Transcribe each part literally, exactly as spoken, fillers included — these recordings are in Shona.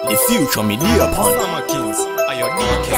The future me dear upon. Summer Kings, are your D K?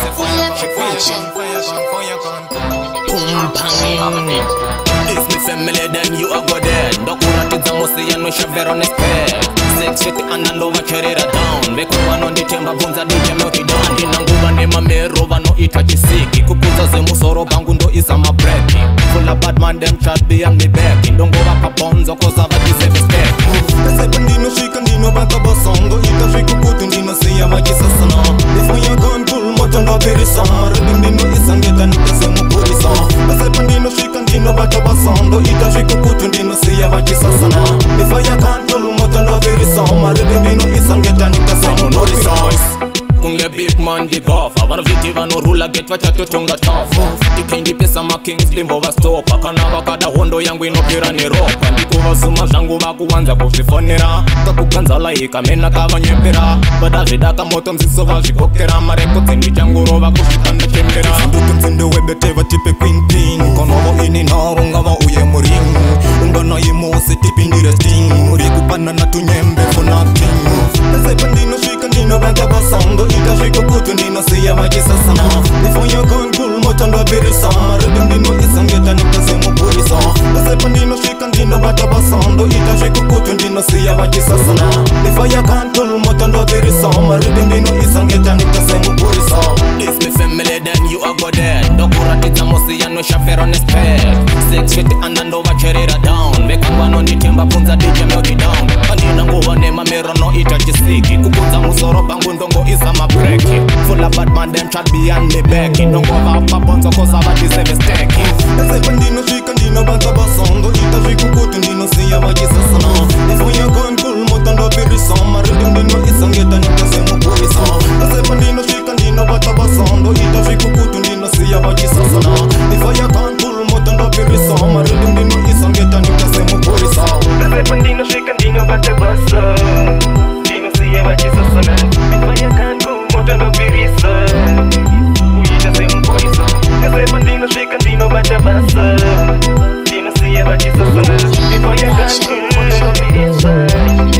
Pum pam. If me family then you are go dead. Dokura tiza mosi yanu shavero nespek. Sex fiti anandova cherera down. Bekuwa no nditemba bunza D J moti down. Dinanguba nema mero vano ita chisiki. Kukuza ze musoro bangu ndo isa mabreki. Full of bad man them chat behind me back. Ndongo wapa bonzo koza vati save step. Ese pandino shika ndino bata basongo. Ita shiku kutu ndino siya maji sasana. If we are gone pull moto ndo beri summer. Ndino isangeta nikase mupuri sa. Ese pandino shika ndino bata basongo. Ita shiku kutu ndino siya maji sasana. If I are gone pull moto ndo beri summer. Ndino isangeta nikase mupuri sa. Kunge big man di gofa. Vano viti vano rula get wacha tutunga tough. Dikendi pesa ma kings limbo va stopa. Kana wakada hondo yangu inopira ni ropa. Ndiko vasuma zangu vakuwanza kufifonera. Kakukanzala ika mena kava nyempera. Bada vidaka moto mziso vajikokera. Mareko tindi janguro vakushikanda chembera. Nduku mzindo webete vatipe queen pin. Konovo ini na unga va uye muring. Unga na imose tipi ndire sting. Muriku pana na tunyembe for nothing. Ese pandino shika ndino banta basongo. Ita shika kutu ndino siya maji sasana. Before you gone pull moto ndo beri summer. Ndino isangeta nikase mupuri sa. Ese pandino shika ndino banta basongo. Ita shika kutu ndino siya maji sasana. Before you gone pull moto ndo beri summer. Ndino isangeta nikase mupuri sa. If me family then you are go dead. Dokura tiza mosi yanu shavero nespek. Sex fiti anandova cherera down. Bekuwa no nditemba bunza D J moti down. Pandina nguva nema mero no ita chisiki. Kukuza musoro bangu ndongo isa mabreki. Full of bad man them chat behind me back. Ndongo vapa bonzo koza vati save steki. Ese pandino shika ndino banta basongo. Ita shiku kutu ndino siya maji sasana. Before you gone pull moto ndo beri summer. Ndino isangeta nikase mupuri sa. Ese pandino shika ndino banta basongo. Ita shiku kutu ndino siya maji sasana. Before you gone pull moto ndo beri summer. Ndino isangeta nikase mupuri sa. Ese pandino shika ndino banta basongo. Ndino siya maji sasana. Before you gone pull moto ndo beri summer. Uita se mupuri sa. Ese pandino shika ndino banta basongo. Ndino siya maji sasana. Before you gone pull moto ndo beri summer.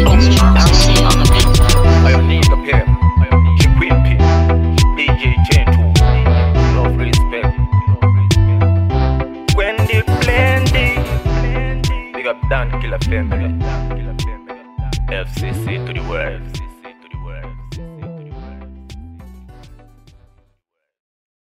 I don't need a pair. She queen P. D J Gentle. Love respect. When they plenty. Big up Dan Killer Family. F C C to the world.